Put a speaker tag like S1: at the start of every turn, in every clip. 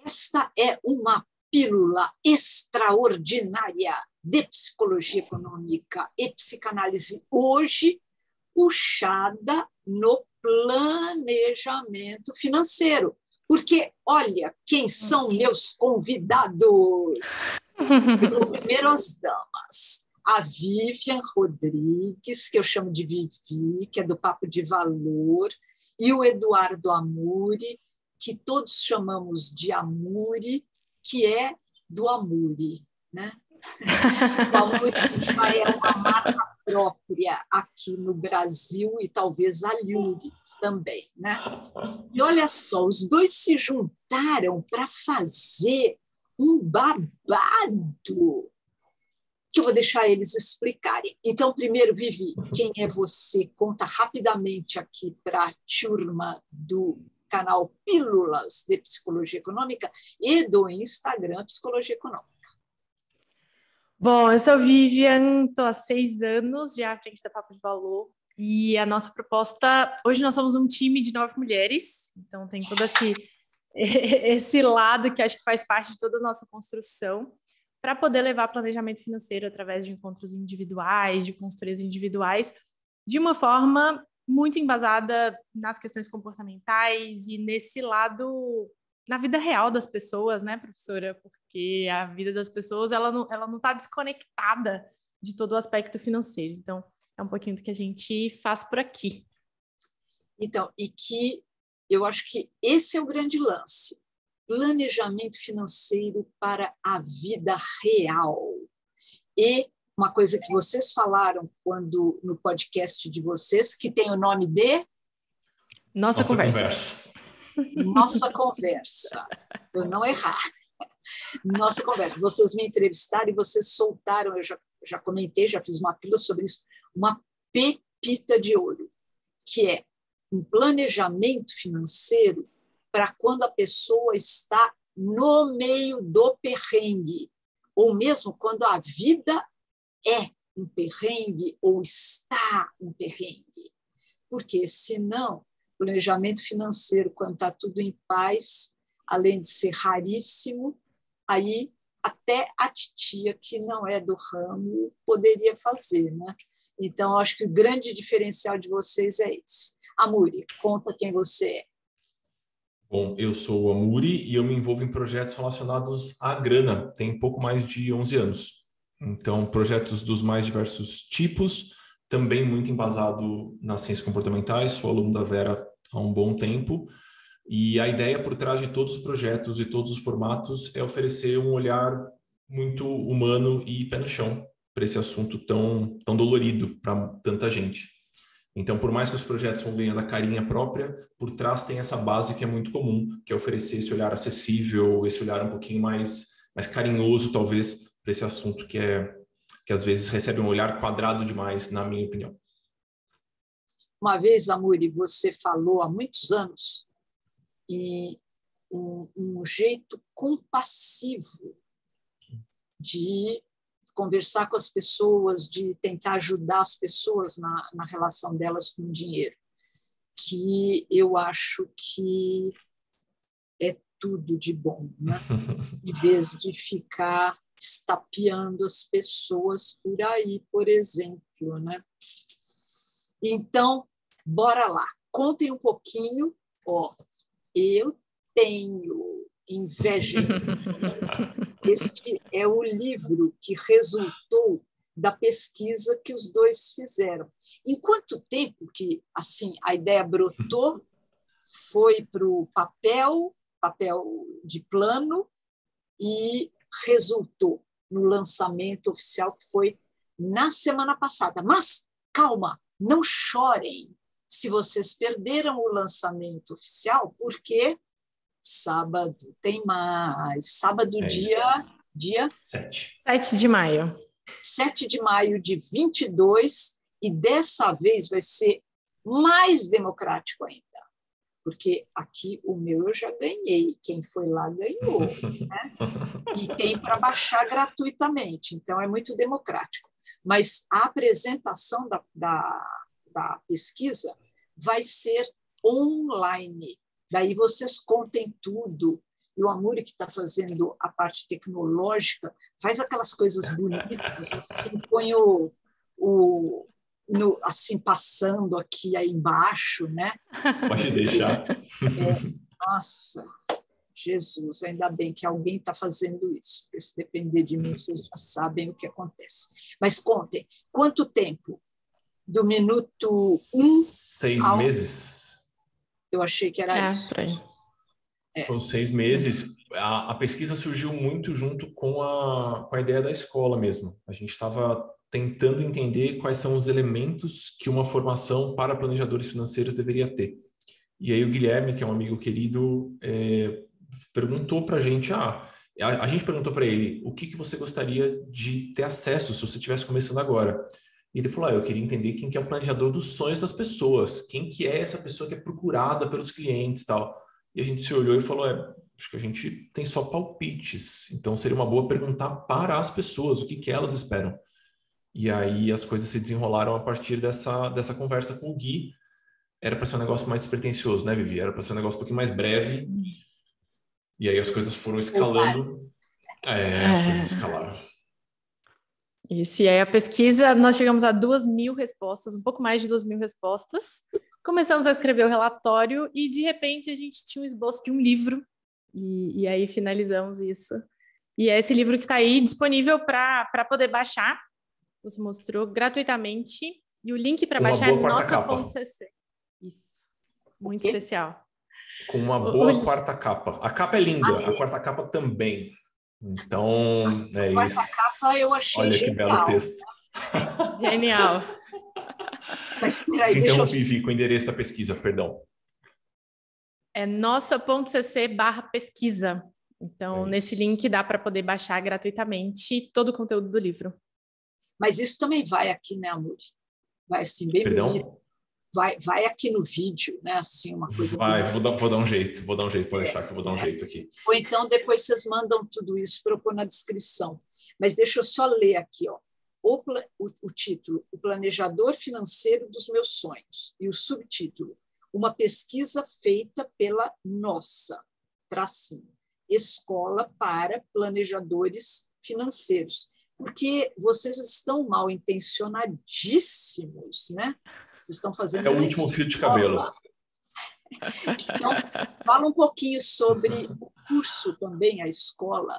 S1: Esta é uma pílula extraordinária de psicologia econômica e psicanálise hoje puxada no planejamento financeiro. Porque, olha, quem são meus convidados? Primeiras damas. A Vivian Rodrigues, que eu chamo de Vivi, que é do Papo de Valor, e o Eduardo Amuri, que todos chamamos de Amuri, que é do Amuri, né? O Amuri já é uma marca própria aqui no Brasil e talvez a Lures também, né? E olha só, os dois se juntaram para fazer um babado que eu vou deixar eles explicarem. Então, primeiro, Vivi, quem é você? Conta rapidamente aqui para a turma do canal Pílulas de Psicologia Econômica e do Instagram Psicologia Econômica.
S2: Bom, eu sou Vivian, estou há 6 anos já à frente da Papo de Valor e a nossa proposta, hoje nós somos um time de 9 mulheres, então tem todo esse lado que acho que faz parte de toda a nossa construção para poder levar planejamento financeiro através de encontros individuais, de consultorias individuais, de uma forma muito embasada nas questões comportamentais e nesse lado, na vida real das pessoas, né, professora? Porque a vida das pessoas, ela não está desconectada de todo o aspecto financeiro. Então, é um pouquinho do que a gente faz por aqui.
S1: Então, e que eu acho que esse é o grande lance. Planejamento financeiro para a vida real. E uma coisa que vocês falaram no podcast de vocês, que tem o nome de...
S2: Nossa Conversa.
S1: Nossa Conversa. Eu não errar. Nossa Conversa. Vocês me entrevistaram e vocês soltaram, eu já comentei, já fiz uma pílula sobre isso, uma pepita de ouro, que é um planejamento financeiro para quando a pessoa está no meio do perrengue, ou mesmo quando a vida é um perrengue ou está um perrengue. Porque, senão, planejamento financeiro, quando está tudo em paz, além de ser raríssimo, aí até a titia, que não é do ramo, poderia fazer, né? Então, acho que o grande diferencial de vocês é esse. Amuri, conta quem você é.
S3: Bom, eu sou o Amuri e eu me envolvo em projetos relacionados à grana, tem pouco mais de 11 anos. Então, projetos dos mais diversos tipos, também muito embasado nas ciências comportamentais, sou aluno da Vera há um bom tempo, e a ideia por trás de todos os projetos e todos os formatos é oferecer um olhar muito humano e pé no chão para esse assunto tão dolorido para tanta gente. Então, por mais que os projetos vão ganhando a carinha própria, por trás tem essa base que é muito comum, que é oferecer esse olhar acessível, esse olhar um pouquinho mais carinhoso, talvez, para esse assunto que às vezes recebe um olhar quadrado demais, na minha opinião.
S1: Uma vez, Amuri, você falou há muitos anos e um jeito compassivo de conversar com as pessoas, de tentar ajudar as pessoas na relação delas com o dinheiro, que eu acho que é tudo de bom, né? Em vez de ficar estapeando as pessoas por aí, por exemplo, né? Então, bora lá. Contem um pouquinho. Eu tenho inveja. Este é o livro que resultou da pesquisa que os dois fizeram. Em quanto tempo que assim a ideia brotou, foi para o papel de plano e resultou no lançamento oficial que foi na semana passada. Mas, calma, não chorem se vocês perderam o lançamento oficial, porque sábado tem mais. Sábado, dia
S2: 7 de maio.
S1: 7 de maio de 22, e dessa vez vai ser mais democrático ainda. Porque aqui o meu eu já ganhei, quem foi lá ganhou, né? E tem para baixar gratuitamente, então é muito democrático. Mas a apresentação da pesquisa vai ser online, daí vocês contem tudo E o Amuri, que está fazendo a parte tecnológica, faz aquelas coisas bonitas, assim, põe assim, passando aqui aí embaixo, né?
S3: Pode deixar.
S1: Nossa, Jesus, ainda bem que alguém está fazendo isso, porque se depender de mim, vocês já sabem o que acontece. Mas contem, quanto tempo? Do minuto 1
S3: 6 meses.
S1: Eu achei que era isso.
S2: Por aí.
S3: Foram 6 meses. A pesquisa surgiu muito junto com a ideia da escola mesmo. A gente estava tentando entender quais são os elementos que uma formação para planejadores financeiros deveria ter. E aí o Guilherme, que é um amigo querido, perguntou para a gente, a gente perguntou para ele, o que você gostaria de ter acesso se você estivesse começando agora? E ele falou, eu queria entender quem que é o planejador dos sonhos das pessoas, quem que é essa pessoa que é procurada pelos clientes e tal. E a gente se olhou e falou, acho que a gente tem só palpites, então seria uma boa perguntar para as pessoas o que elas esperam. E aí as coisas se desenrolaram a partir dessa conversa com o Gui. Era para ser um negócio mais despretensioso, né, Vivi? Era para ser um negócio um pouquinho mais breve. E aí as coisas foram escalando. As coisas escalaram.
S2: Isso, e aí a pesquisa, nós chegamos a 2.000 respostas, um pouco mais de 2.000 respostas. Começamos a escrever o relatório e, de repente, a gente tinha um esboço de um livro. E aí finalizamos isso. E é esse livro que está aí disponível para poder baixar. Você mostrou gratuitamente. E o link para baixar é nossa.cc. Isso, muito especial.
S3: Com uma boa quarta capa. A capa é linda, a quarta capa também. Então, é isso.
S1: A capa eu achei
S3: Olha
S1: genial.
S3: Que belo texto.
S2: Genial.
S1: Mas peraí,
S3: então, Vivi, com o endereço da pesquisa, perdão.
S2: É nossa.cc/pesquisa. Então, nesse link dá para poder baixar gratuitamente todo o conteúdo do livro.
S1: Mas isso também vai aqui, né, Amor? Vai assim, bem bonito. Vai aqui no vídeo, né? Assim, uma coisa.
S3: Vou dar um jeito, pode deixar que eu vou dar um jeito aqui.
S1: Ou então depois vocês mandam tudo isso para eu pôr na descrição. Mas deixa eu só ler aqui, ó. O título, O Planejador Financeiro dos Meus Sonhos, e o subtítulo, Uma pesquisa feita pela nossa, Escola para Planejadores Financeiros. Porque vocês estão mal intencionadíssimos, né? Vocês estão fazendo.
S3: É o último fio de cabelo.
S1: Então, fala um pouquinho sobre o curso também, a escola.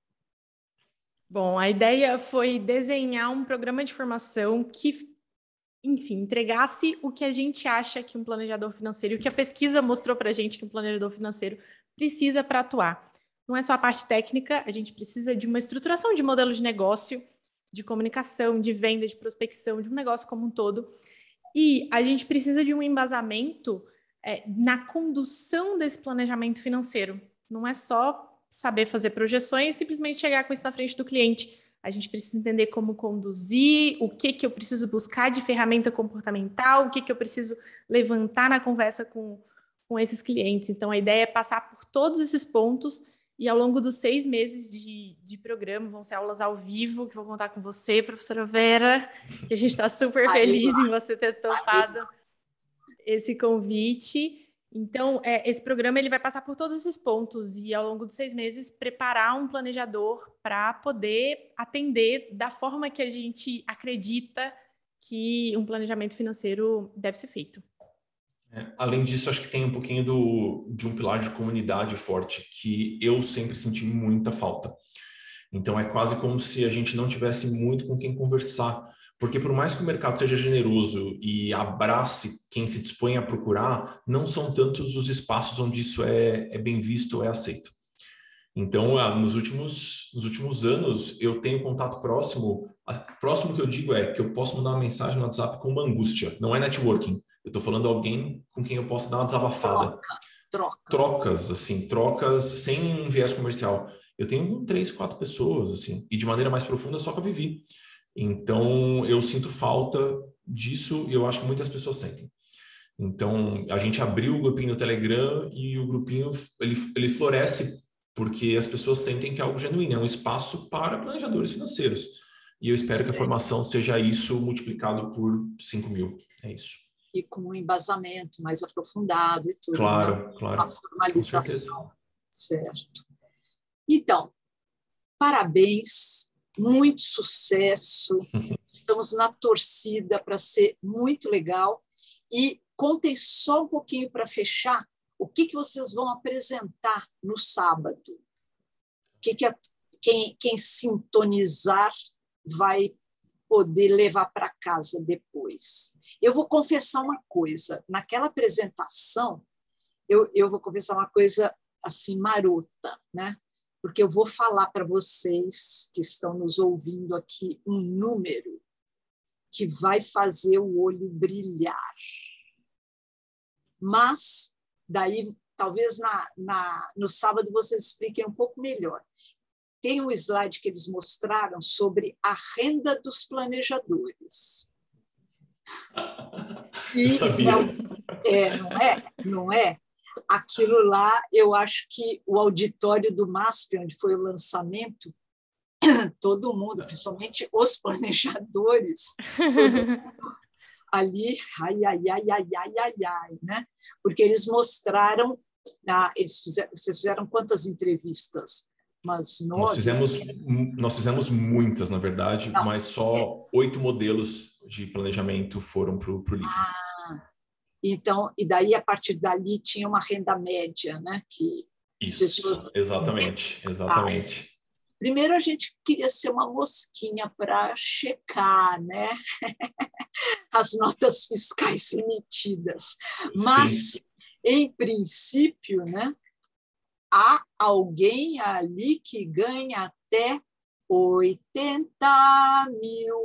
S2: Bom, a ideia foi desenhar um programa de formação que, enfim, entregasse o que a gente acha que um planejador financeiro, o que a pesquisa mostrou para a gente que um planejador financeiro precisa para atuar. Não é só a parte técnica, a gente precisa de uma estruturação de modelo de negócio, de comunicação, de venda, de prospecção, de um negócio como um todo. E a gente precisa de um embasamento na condução desse planejamento financeiro. Não é só saber fazer projeções e simplesmente chegar com isso na frente do cliente. A gente precisa entender como conduzir, o que eu preciso buscar de ferramenta comportamental, o que eu preciso levantar na conversa com esses clientes. Então, a ideia é passar por todos esses pontos e ao longo dos 6 meses de programa, vão ser aulas ao vivo, que vou contar com você, professora Vera, que a gente está super feliz em você ter topado esse convite. Então, esse programa ele vai passar por todos esses pontos e, ao longo dos 6 meses, preparar um planejador para poder atender da forma que a gente acredita que um planejamento financeiro deve ser feito.
S3: Além disso, acho que tem um pouquinho de um pilar de comunidade forte que eu sempre senti muita falta. Então, é quase como se a gente não tivesse muito com quem conversar. Porque por mais que o mercado seja generoso e abrace quem se dispõe a procurar, não são tantos os espaços onde isso é bem visto ou é aceito. Então, nos últimos anos, eu tenho contato próximo. Próximo que eu digo é que eu posso mandar uma mensagem no WhatsApp com uma angústia. Não é networking. Eu estou falando de alguém com quem eu posso dar uma desabafada. Trocas sem um viés comercial. Eu tenho 3, 4 pessoas, assim, e de maneira mais profunda só que eu vivi. Então, eu sinto falta disso e eu acho que muitas pessoas sentem. Então, a gente abriu o grupinho no Telegram e o grupinho, ele floresce porque as pessoas sentem que é algo genuíno, é um espaço para planejadores financeiros. E eu espero que a formação seja isso multiplicado por 5.000. É isso.
S1: E com um embasamento mais aprofundado e tudo.
S3: Claro,
S1: né?
S3: claro.
S1: Uma formalização. Certo. Então, parabéns, muito sucesso. Estamos na torcida para ser muito legal. E contem só um pouquinho para fechar o que vocês vão apresentar no sábado. Quem sintonizar vai poder levar para casa depois. Eu vou confessar uma coisa. Naquela apresentação, eu vou confessar uma coisa assim marota, né? Porque eu vou falar para vocês que estão nos ouvindo aqui um número que vai fazer o olho brilhar. Mas, daí, talvez no sábado vocês expliquem um pouco melhor. Tem um slide que eles mostraram sobre a renda dos planejadores.
S3: Eu sabia.
S1: Não é? Aquilo lá, eu acho que o auditório do MASP, onde foi o lançamento, todo mundo, principalmente os planejadores, todo mundo ali, né? Porque eles mostraram, vocês fizeram quantas entrevistas? Mas 9?
S3: Nós fizemos muitas, na verdade,
S1: Não.
S3: mas só 8 modelos de planejamento foram para o livro.
S1: Então, e daí, a partir dali, tinha uma renda média, né? Que
S3: isso, as pessoas... exatamente.
S1: Primeiro, a gente queria ser uma mosquinha para checar, né? As notas fiscais emitidas. Mas, sim, em princípio, né? Há alguém ali que ganha até R$80 mil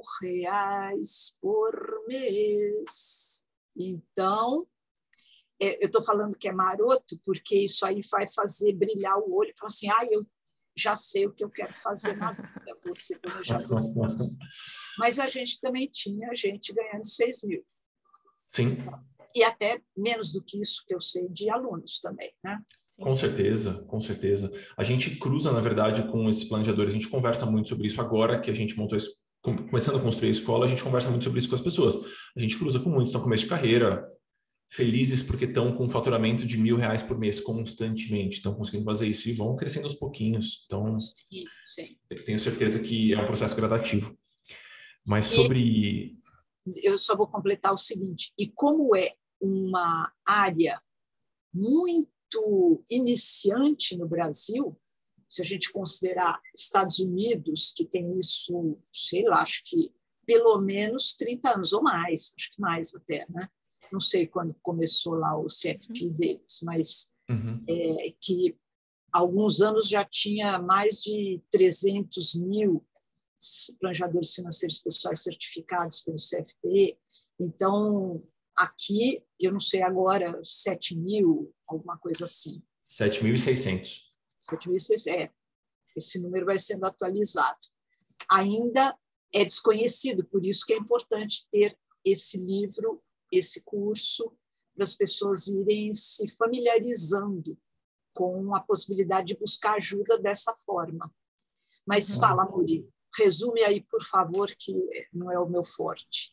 S1: por mês. Então, eu estou falando que é maroto, porque isso aí vai fazer brilhar o olho. Falar assim, eu já sei o que eu quero fazer na vida, vou ser planejador. Mas a gente também tinha gente ganhando 6 mil.
S3: Sim.
S1: E até menos do que isso, que eu sei de alunos também, né?
S3: Com certeza, com certeza. A gente cruza, na verdade, com esses planejadores, a gente conversa muito sobre isso agora que a gente montou, começando a construir a escola, a gente conversa muito sobre isso com as pessoas. A gente cruza com muitos, estão no começo de carreira, felizes porque estão com um faturamento de R$1.000 por mês constantemente, estão conseguindo fazer isso e vão crescendo aos pouquinhos. Então, sim. Tenho certeza que é um processo gradativo. Mas sobre...
S1: Eu só vou completar o seguinte, e como é uma área muito iniciante no Brasil, se a gente considerar Estados Unidos, que tem isso, sei lá, acho que pelo menos 30 anos ou mais, acho que mais até, né? Não sei quando começou lá o CFP deles, mas que há alguns anos já tinha mais de 300 mil planejadores financeiros pessoais certificados pelo CFP. Então, aqui, eu não sei agora, 7 mil, alguma coisa assim.
S3: 7.600.
S1: 7.600, esse número vai sendo atualizado. Ainda é desconhecido, por isso que é importante ter esse livro, esse curso, para as pessoas irem se familiarizando com a possibilidade de buscar ajuda dessa forma. Mas fala, Muri, resume aí, por favor, que não é o meu forte.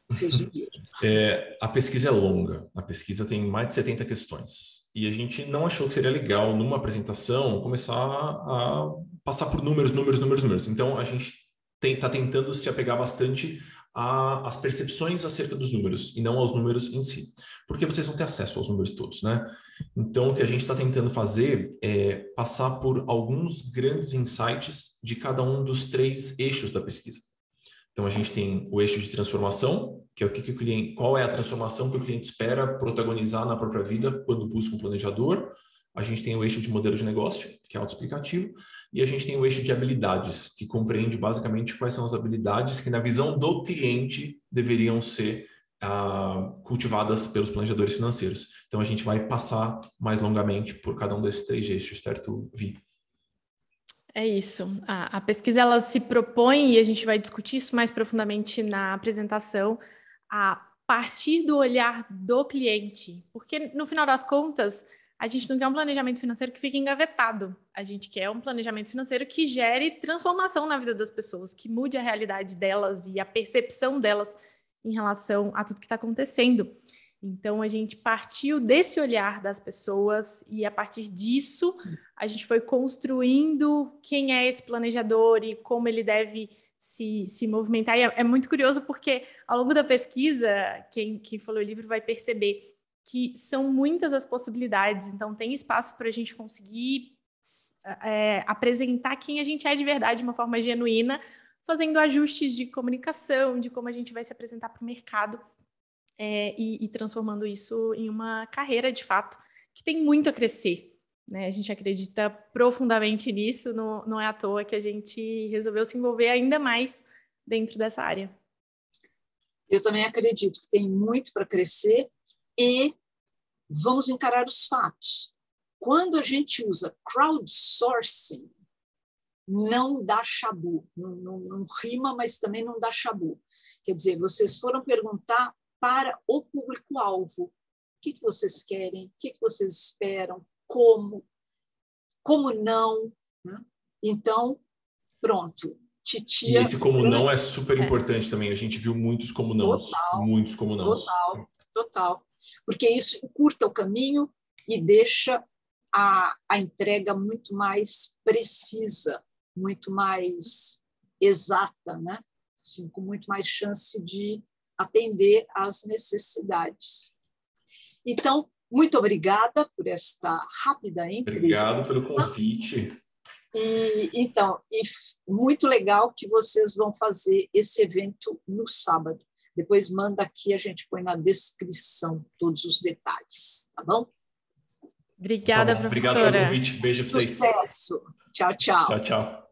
S3: A pesquisa é longa, a pesquisa tem mais de 70 questões e a gente não achou que seria legal numa apresentação começar a passar por números. Então a gente está tentando se apegar bastante às percepções acerca dos números e não aos números em si, porque vocês vão ter acesso aos números todos, né? Então o que a gente está tentando fazer é passar por alguns grandes insights de cada um dos 3 eixos da pesquisa. Então, a gente tem o eixo de transformação, que é o que o cliente, qual é a transformação que o cliente espera protagonizar na própria vida quando busca um planejador. A gente tem o eixo de modelo de negócio, que é autoexplicativo, e a gente tem o eixo de habilidades, que compreende basicamente quais são as habilidades que, na visão do cliente, deveriam ser cultivadas pelos planejadores financeiros. Então, a gente vai passar mais longamente por cada um desses 3 eixos, certo, Vi?
S2: É isso. A pesquisa ela se propõe, e a gente vai discutir isso mais profundamente na apresentação, a partir do olhar do cliente. Porque, no final das contas, a gente não quer um planejamento financeiro que fique engavetado. A gente quer um planejamento financeiro que gere transformação na vida das pessoas, que mude a realidade delas e a percepção delas em relação a tudo que está acontecendo. Então, a gente partiu desse olhar das pessoas e, a partir disso, a gente foi construindo quem é esse planejador e como ele deve se movimentar. E é muito curioso porque, ao longo da pesquisa, quem falou o livro vai perceber que são muitas as possibilidades. Então, tem espaço para a gente conseguir apresentar quem a gente é de verdade de uma forma genuína, fazendo ajustes de comunicação, de como a gente vai se apresentar para o mercado. E transformando isso em uma carreira, de fato, que tem muito a crescer, né? A gente acredita profundamente nisso, não é à toa que a gente resolveu se envolver ainda mais dentro dessa área.
S1: Eu também acredito que tem muito para crescer e vamos encarar os fatos. Quando a gente usa crowdsourcing, não dá chabu, não rima, mas também não dá chabu. Quer dizer, vocês foram perguntar para o público-alvo. O que vocês querem? O que vocês esperam? Como não? Né? Então, pronto. Titia...
S3: E esse como não é super importante também. A gente viu muitos como nãos. Muitos como nãos.
S1: Total. Porque isso encurta o caminho e deixa a entrega muito mais precisa, muito mais exata, né? Assim, com muito mais chance de atender às necessidades. Então, muito obrigada por esta rápida entrevista.
S3: Obrigado pelo convite.
S1: E muito legal que vocês vão fazer esse evento no sábado. Depois manda aqui, a gente põe na descrição todos os detalhes, tá bom?
S2: Obrigada,
S3: tá bom.
S2: professora.
S3: Obrigado pelo convite. Beijo para vocês.
S1: Sucesso. Tchau, tchau.
S3: Tchau, tchau.